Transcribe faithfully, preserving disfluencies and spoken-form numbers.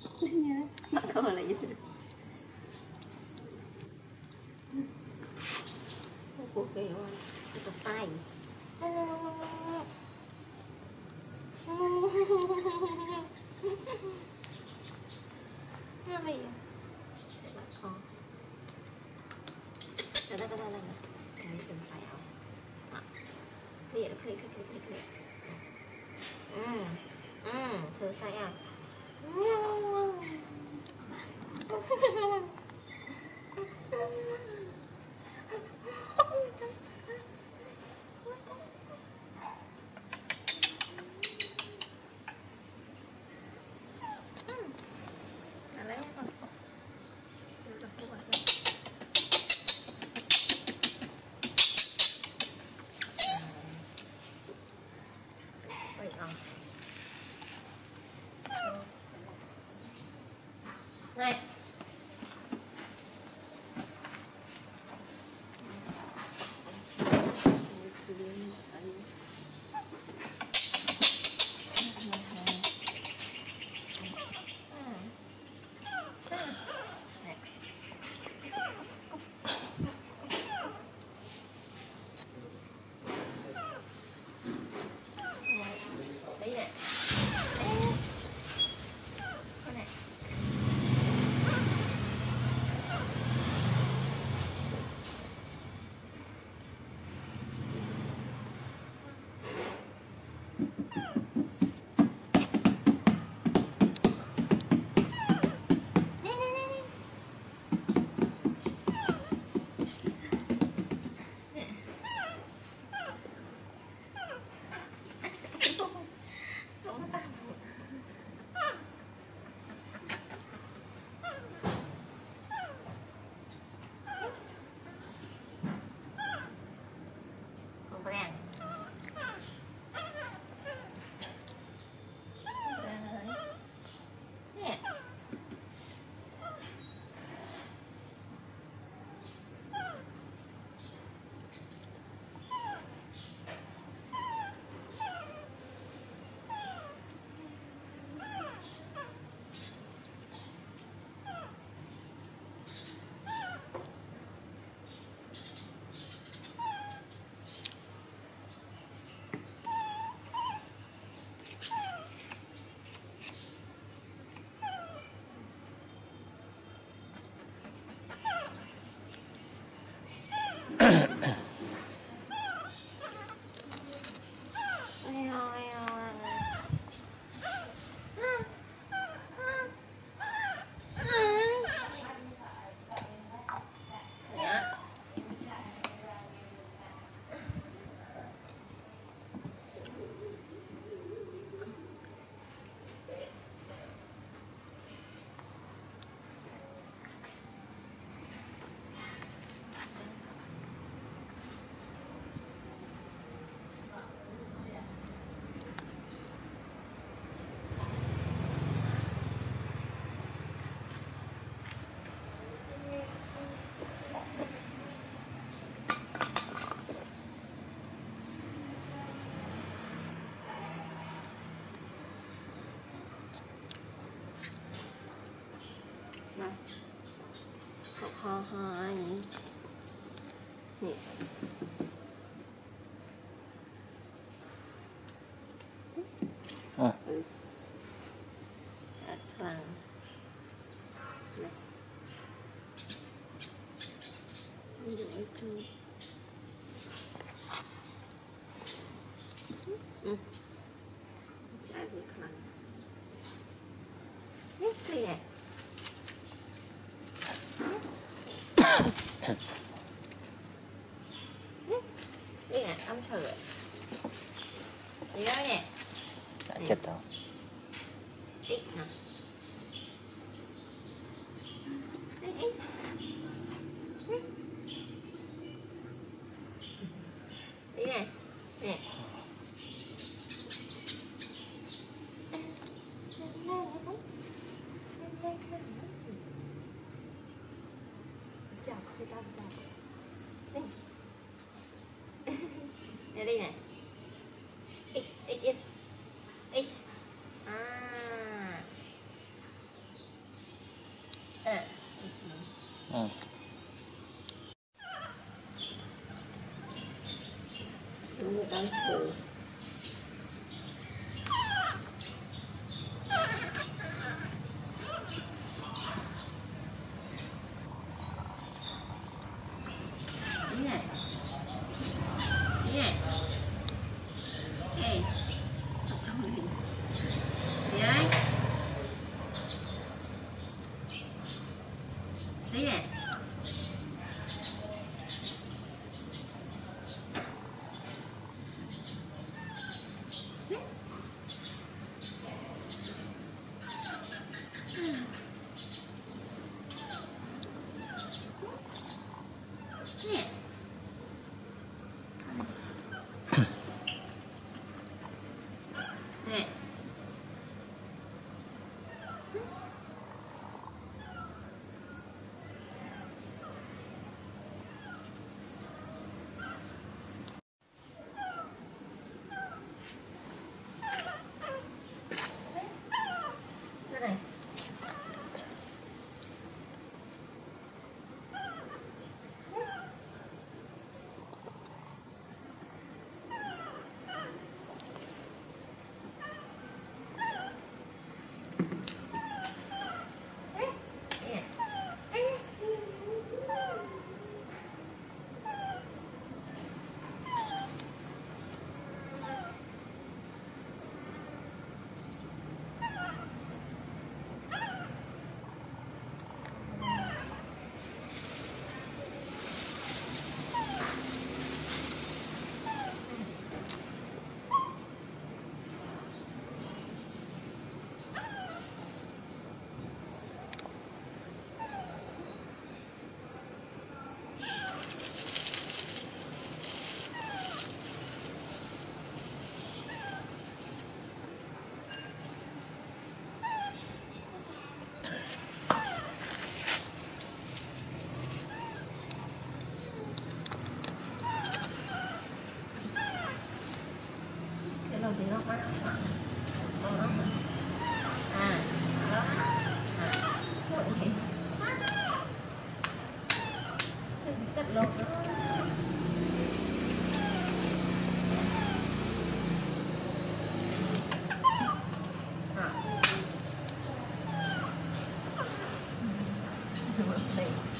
Bắt câu là gì? Cuộc kỳ quá, cái tay. Nó gì? Bắt con. Đây đây đây đây. Cái cần phải không? Clear, clear, clear, clear, clear. Ừ, ừ, thử sai à? Lấy con. Được rồi, bỏ xuống. Vậy không? Này. Đấy nè. Con này. Ho ho anh nè. À. Ừ. Vàng. Này. Ừ. Trái vừa khăn. Hết đi nè. Đi nè, ông thử. Đi đó nè. Đã chết rồi. Ít nè. Ít. Đi nè. Nè. Chào cô ta chào. Nè đi nè. Ít ít ít. Ít. À. Ừ. Người ta thử. Đi này. Đi này. Ê. Tập trong mình. Đi đây. Đi nè. Nè. Nè. Cái này. Đầu tiên nó có à đó à cắt lột đó à.